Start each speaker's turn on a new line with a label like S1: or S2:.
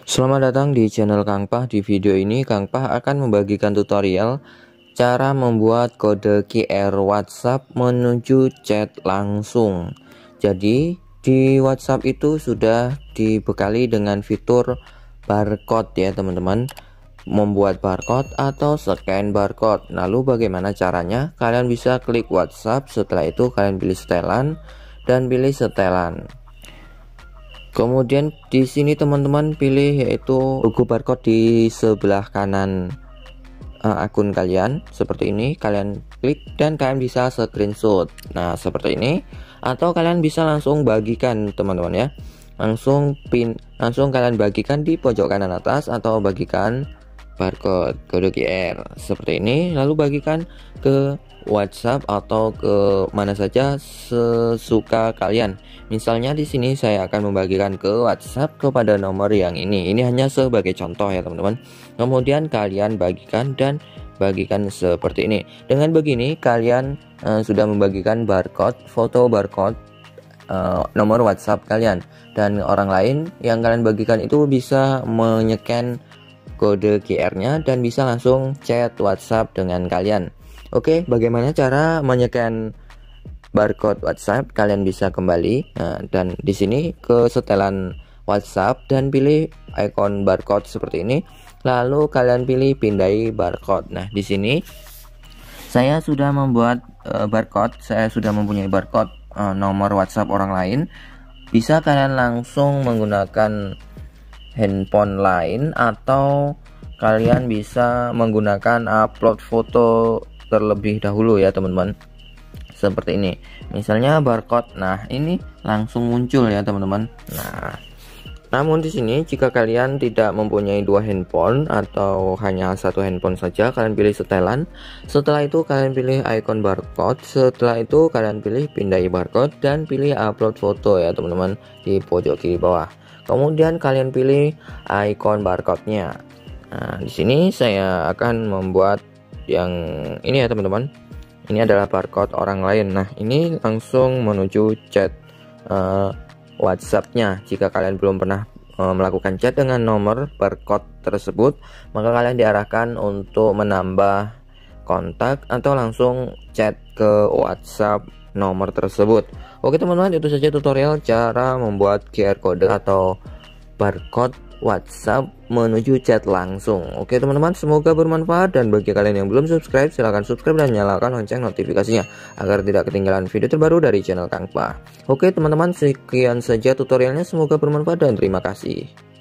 S1: Selamat datang di channel Kang Pah. Di video ini Kang Pah akan membagikan tutorial cara membuat kode QR WhatsApp menuju chat langsung. Jadi di WhatsApp itu sudah dibekali dengan fitur barcode ya teman-teman, membuat barcode atau scan barcode. Lalu bagaimana caranya? Kalian bisa klik WhatsApp, setelah itu kalian pilih setelan dan pilih setelan. Kemudian di sini teman-teman pilih yaitu logo barcode di sebelah kanan akun kalian seperti ini. Kalian klik dan kalian bisa screenshot. Nah, seperti ini. Atau kalian bisa langsung bagikan teman-teman ya. Langsung kalian bagikan di pojok kanan atas atau bagikan barcode kode QR seperti ini, lalu bagikan ke WhatsApp atau ke mana saja sesuka kalian. Misalnya di sini saya akan membagikan ke WhatsApp kepada nomor yang ini. Ini hanya sebagai contoh ya teman-teman. Kemudian kalian bagikan dan bagikan seperti ini. Dengan begini kalian sudah membagikan barcode, foto barcode nomor WhatsApp kalian, dan orang lain yang kalian bagikan itu bisa menyekan kode QR-nya dan bisa langsung chat WhatsApp dengan kalian. Oke, bagaimana cara menyekan barcode WhatsApp? Kalian bisa kembali dan di sini ke setelan WhatsApp dan pilih icon barcode seperti ini. Lalu kalian pilih pindai barcode. Nah, di sini saya sudah membuat barcode. Saya sudah mempunyai barcode nomor WhatsApp orang lain. Bisa kalian langsung menggunakan handphone lain atau kalian bisa menggunakan upload foto terlebih dahulu ya teman-teman, seperti ini. Misalnya barcode, nah ini langsung muncul ya teman-teman. Nah, namun di sini jika kalian tidak mempunyai dua handphone atau hanya satu handphone saja, kalian pilih setelan. Setelah itu kalian pilih icon barcode. Setelah itu kalian pilih pindai barcode dan pilih upload foto ya teman-teman di pojok kiri bawah. Kemudian kalian pilih icon barcode-nya. Nah, di sini saya akan membuat yang ini ya teman-teman. Ini adalah barcode orang lain. Nah, ini langsung menuju chat WhatsApp-nya. Jika kalian belum pernah melakukan chat dengan nomor barcode tersebut, maka kalian diarahkan untuk menambah kontak atau langsung chat ke WhatsApp nomor tersebut. Oke teman-teman, itu saja tutorial cara membuat QR code atau barcode WhatsApp menuju chat langsung. Oke teman-teman, semoga bermanfaat, dan bagi kalian yang belum subscribe, silahkan subscribe dan nyalakan lonceng notifikasinya agar tidak ketinggalan video terbaru dari channel Kang Pah. Oke teman-teman, sekian saja tutorialnya, semoga bermanfaat dan terima kasih.